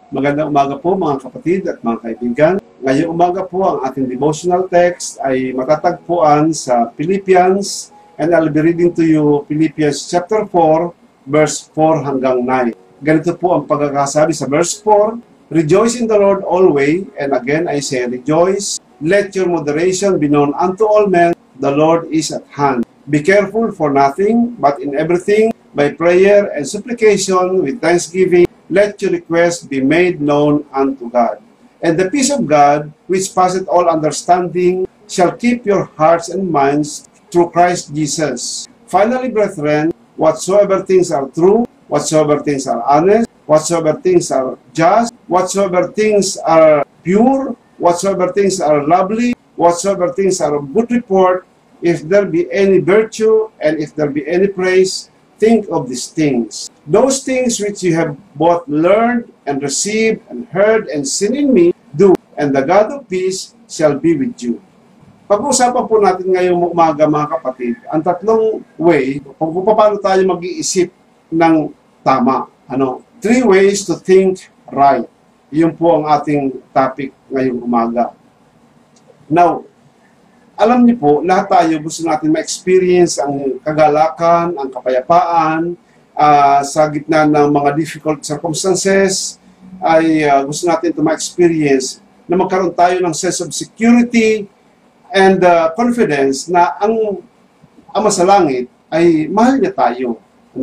Magandang umaga po mga kapatid at mga kaibigan. Ngayong umaga po ang ating devotional text ay matatagpuan sa Philippians, and I'll be reading to you Philippians chapter 4, verse 4 hanggang 9. Ganito po ang pagkakasabi sa verse 4, "Rejoice in the Lord always," and again I say rejoice. "Let your moderation be known unto all men, the Lord is at hand. Be careful for nothing, but in everything, by prayer and supplication with thanksgiving, let your requests be made known unto God. And the peace of God, which passeth all understanding, shall keep your hearts and minds through Christ Jesus. Finally, brethren, whatsoever things are true, whatsoever things are honest, whatsoever things are just, whatsoever things are pure, whatsoever things are lovely, whatsoever things are of good report, if there be any virtue, and if there be any praise, think of these things. Those things which you have both learned and received and heard and seen in me, do, and the God of peace shall be with you." Pag-uusapan po natin ngayong umaga mga kapatid, ang tatlong way kung paano tayo mag-iisip ng tama. Three ways to think right. Yun po ang ating topic ngayong umaga. Now, alam niyo po, lahat tayo gusto natin ma-experience ang kagalakan, ang kapayapaan, sa gitna ng mga difficult circumstances, ay gusto natin ito ma-experience na magkaroon tayo ng sense of security and confidence na ang Ama sa Langit ay mahal niya tayo.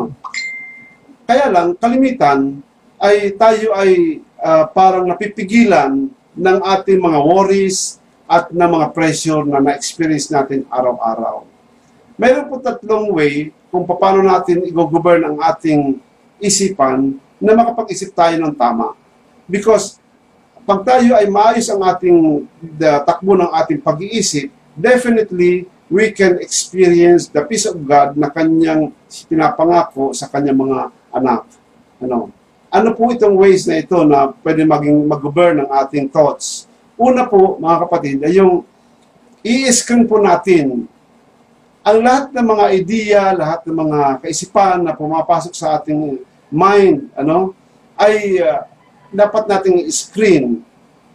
Kaya lang, kalimitan ay tayo ay parang napipigilan ng ating mga worries at ng mga pressure na na-experience natin araw-araw. Mayroon po tatlong way kung paano natin i-govern ang ating isipan na makapag-isip tayo ng tama. Because pag tayo ay maayos ang ating takbo ng ating pag-iisip, definitely we can experience the peace of God na kanyang pinapangako sa kanyang mga anak. Ano po itong ways na ito na pwede mag-govern ng ating thoughts? Una po, mga kapatid, ay yung i-screen po natin ang lahat ng mga idea, lahat ng mga kaisipan na pumapasok sa ating mind, ay dapat nating i-screen.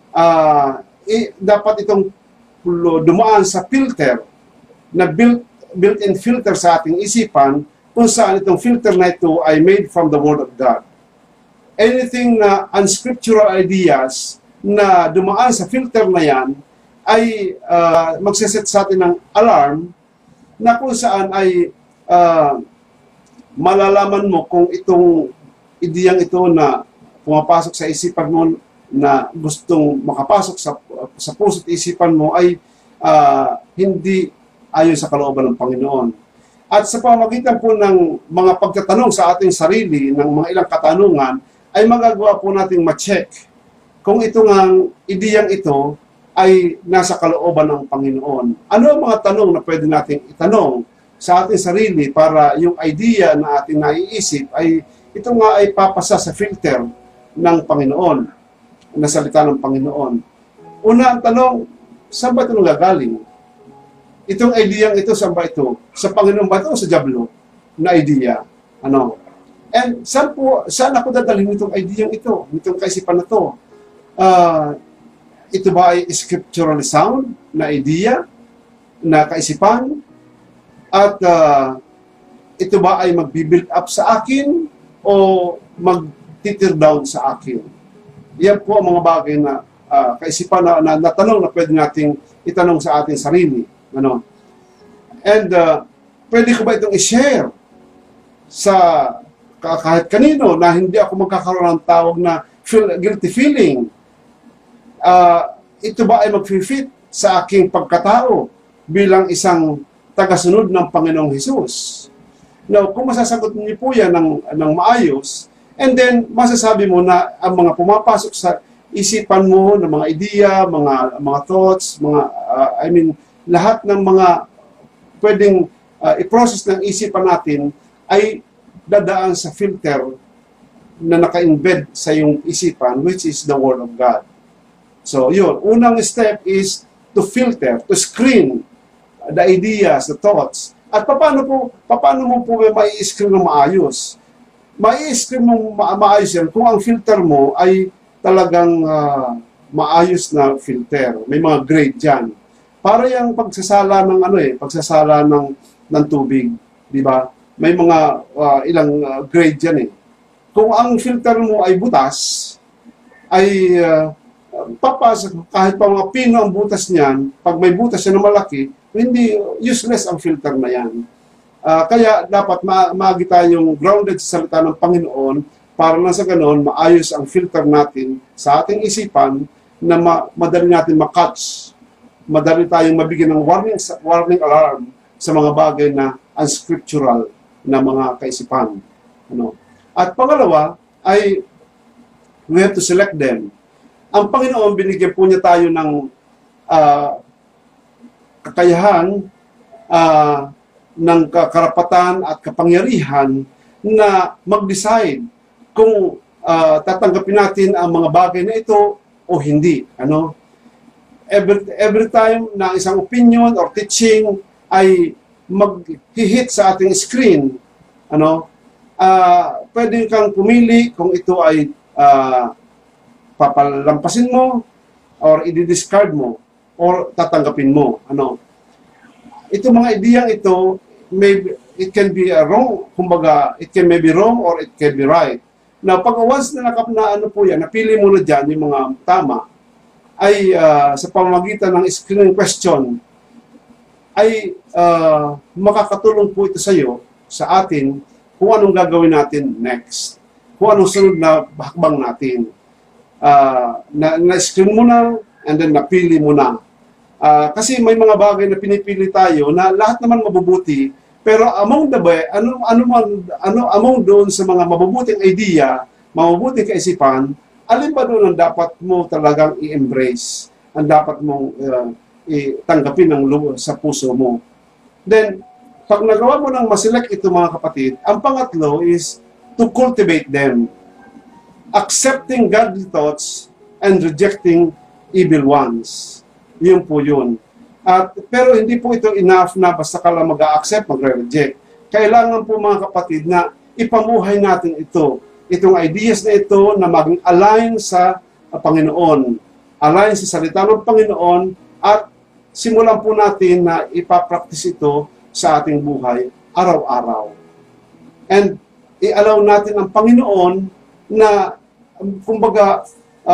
Dapat itong dumaan sa filter, na built-in filter sa ating isipan, kung saan itong filter na ito ay made from the Word of God. Anything na unscriptural ideas na dumaan sa filter na yan ay magsiset sa atin ng alarm na kung saan ay malalaman mo kung itong ideyang ito na pumapasok sa isipan mo na gustong makapasok sa puso't isipan mo ay hindi ayon sa kalooban ng Panginoon. At sa pamamagitan po ng mga pagtatanong sa ating sarili, ng mga ilang katanungan, ay magagawa po nating ma-check kung ito ngang ideyang ito ay nasa kalooban ng Panginoon. Ano ang mga tanong na pwede nating itanong sa ating sarili para yung idea na ating naiisip ay ito nga ay papasa sa filter ng Panginoon, na salita ng Panginoon. Una ang tanong, saan ba ito nagagaling? Itong ideyang ito, saan ba ito? Sa Panginoon ba ito o sa diablo na idea? And saan ako dadalhin itong ideyang ito, itong kaisipan na ito? Ito ba ay scripturally sound na idea, na kaisipan? At ito ba ay magbi-build up sa akin o mag-tear down sa akin? Yan po ang mga bagay na kaisipan na tanong na pwede nating itanong sa ating sarili. And pwede ko ba itong i-share sa kahit kanino na hindi ako magkakaroon ng tawag na guilty feeling? Ito ba ay mag-fit sa aking pagkatao bilang isang tagasunod ng Panginoong Hesus? Now, kung masasagot niyo po yan ng maayos, and then masasabi mo na ang mga pumapasok sa isipan mo ng mga idea, mga thoughts, lahat ng mga pwedeng i-process ng isipan natin ay dadaan sa filter na naka-embed sa iyong isipan, which is the Word of God. So, yun. Unang step is to filter, to screen the ideas, the thoughts. At paano mo po mai-screen ng maayos? Mai-screen mo maayos yan kung ang filter mo ay talagang maayos na filter. May mga grade dyan. Para yung pagsasala ng pagsasala ng tubig, di ba? May mga ilang grade dyan eh. Kung ang filter mo ay butas, ay papasok kahit pa mga pino ang butas niyan, pag may butas yan na malaki, hindi useless ang filter na yan. Kaya dapat maagi tayong grounded sa salita ng Panginoon para na sa ganon maayos ang filter natin sa ating isipan na madali natin makatch. Madali tayong mabigyan ng warning alarm sa mga bagay na unscriptural na mga kaisipan. At pangalawa ay we have to select them. Ang Panginoon, binigyan po niya tayo ng kakayahan, ng karapatan at kapangyarihan na mag-decide kung tatanggapin natin ang mga bagay na ito o hindi. Every time na isang opinion or teaching ay mag-hit sa ating screen, pwede kang pumili kung ito ay papalampasin mo or i-discard mo or tatanggapin mo. Ito mga ideyang ito, it can be wrong, kumbaga, it can maybe wrong or it can be right. Now, pag once na napili mo na dyan yung mga tama, ay sa pamamagitan ng screening question, ay makakatulong po ito sa iyo, sa atin, kung anong gagawin natin next. Kung anong sunod na hakbang natin. Na-screen mo na, and then napili mo na. Kasi may mga bagay na pinipili tayo na lahat naman mabubuti, pero among doon sa mga mabubuting idea, mabubuting kaisipan, alin ba doon ang dapat mo talagang i-embrace? Ang dapat mong tanggapin sa puso mo. Then, pag nagawa mo ng maselect ito mga kapatid, ang pangatlo is to cultivate them. Accepting godly thoughts and rejecting evil ones. Yun po yun. Pero hindi po ito enough na basta ka lang mag-accept, magre-reject. Kailangan po mga kapatid na ipamuhay natin ito. Itong ideas na ito na maging align sa Panginoon. Align sa salita ng Panginoon at simulan po natin na ipapractice ito sa ating buhay araw-araw. And i-allow natin ang Panginoon na kumbaga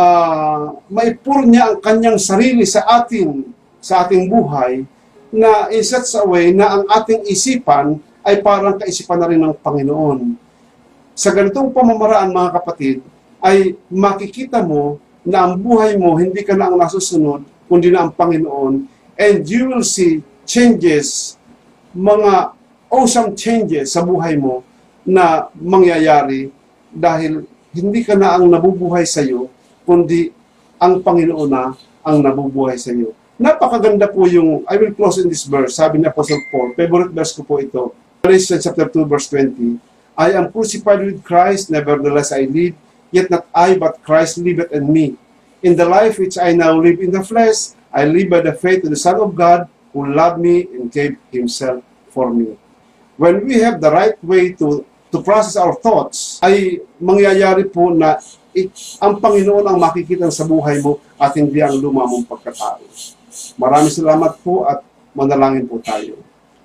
maipur niya ang kanyang sarili sa ating buhay na in such a way na ang ating isipan ay parang kaisipan na rin ng Panginoon. Sa ganitong pamamaraan mga kapatid, ay makikita mo na ang buhay mo hindi ka na ang nasusunod, kundi na ang Panginoon, and you will see changes, mga awesome changes sa buhay mo na mangyayari dahil hindi ka na ang nabubuhay sa iyo, kundi ang Panginoon na ang nabubuhay sa iyo. Napakaganda po yung, I will close in this verse, sabi ni Apostle Paul, favorite verse ko po ito, Galatians chapter 2 verse 20, I am crucified with Christ, nevertheless I live, yet not I, but Christ liveth in me. In the life which I now live in the flesh, I live by the faith of the Son of God, who loved me and gave Himself for me. When we have the right way to process our thoughts, ay mangyayari po na ang Panginoon ang makikita sa buhay mo at hindi ang lumamang pagkatao. Maraming salamat po at manalangin po tayo.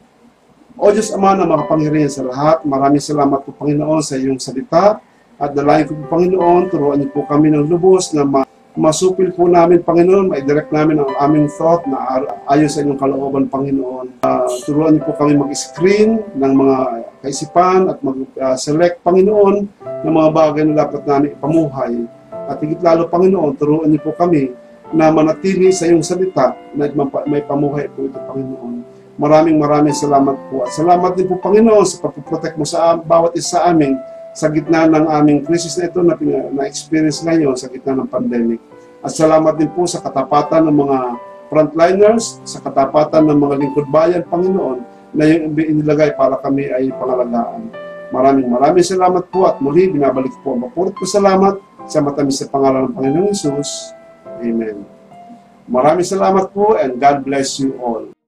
O Diyos Ama na makapangyarihan sa lahat, maraming salamat po Panginoon sa iyong salita at dalangin ko po Panginoon, turuan niyo po kami ng lubos na masupil po namin Panginoon, maidirect namin ang aming thought na ayon sa inyong kalooban Panginoon. Turuan niyo po kami mag-screen ng mga kaisipan at mag-select Panginoon ng mga bagay na dapat namin ipamuhay. At higit lalo Panginoon, turuan niyo po kami na manatili sa iyong salita na may pamuhay po ito Panginoon. Maraming salamat po. At salamat din po Panginoon sa pagpuprotect mo sa bawat isa sa amin sa gitna ng aming krisis na ito na experience ngayon sa gitna ng pandemic. At salamat din po sa katapatan ng mga frontliners, sa katapatan ng mga lingkod bayan, Panginoon, na yung inilagay para kami ay pangalagaan. Maraming salamat po at muli binabalik po ang mapurit po salamat sa matamis na pangalan ng Panginoong Hesus. Amen. Maraming salamat po and God bless you all.